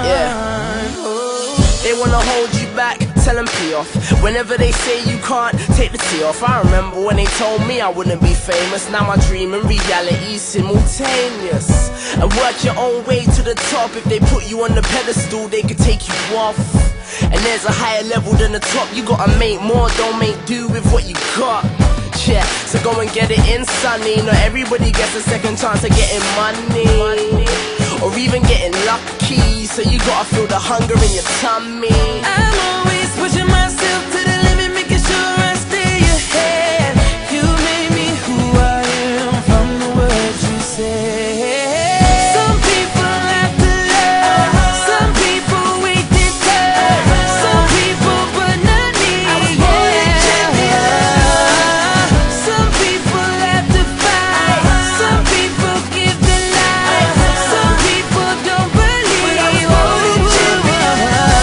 Yeah. They wanna hold you back, tell them pee off. Whenever they say you can't, take the tea off. I remember when they told me I wouldn't be famous. Now my dream and reality simultaneous. And work your own way to the top. If they put you on the pedestal, they could take you off. And there's a higher level than the top. You gotta make more, don't make do with what you got. Yeah, so go and get it in, sonny. Not everybody gets a second chance of getting money, or even getting lucky. So you gotta feel the hunger in your tummy. I'm always pushing myself to the limit, making sure I stay ahead. You made me who I am from the words you said. Some people have to love, some people wait their turn, some people but not me. I was born a champion. Some people have to fight, some people give their life, some people don't believe. I was born a champion.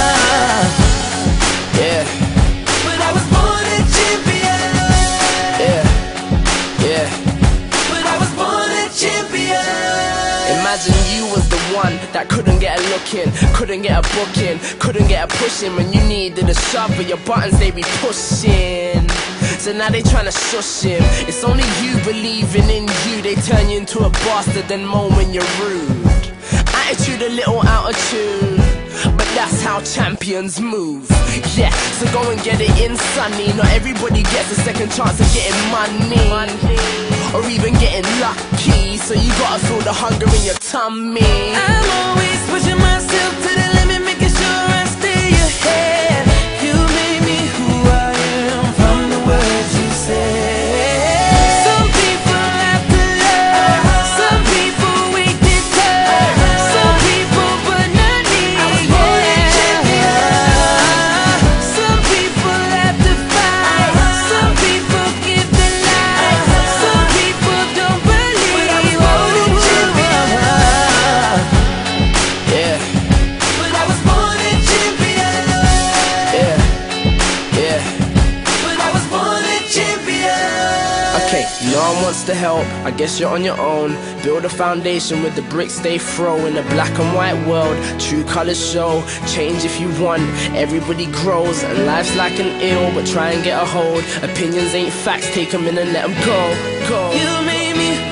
Yeah, But I was born a champion. yeah, yeah. But I was born a champion. Imagine you was the one that couldn't get a look in, couldn't get a book in, couldn't get a push in when you needed a shove, but your buttons they be pushing. So now they tryna shush him. It's only you believing in you. They turn you into a bastard and moan when you're rude. Attitude a little out of tune, but that's how champions move. Yeah, so go and get it in, sonny. Not everybody gets a second chance of getting money, or even getting lucky. So you gotta feel the hunger in your tummy. I'm always pushing myself to the limit, making sure I stay ahead. You made me who I am from the words you said. Some people have to love, some people wait their turn, some people but not me. I was born a champion. Some people have to fight, some people give their life, some people don't believe. But I was born a champion. Yeah, But I was born a champion. yeah, yeah. But I was born a champion. Okay, no one wants to help, I guess you're on your own. Build a foundation with the bricks they throw. In a black and white world, true colors show. Change if you want, everybody grows. And life's like an ill, but try and get a hold. Opinions ain't facts, take them in and let them go. You made me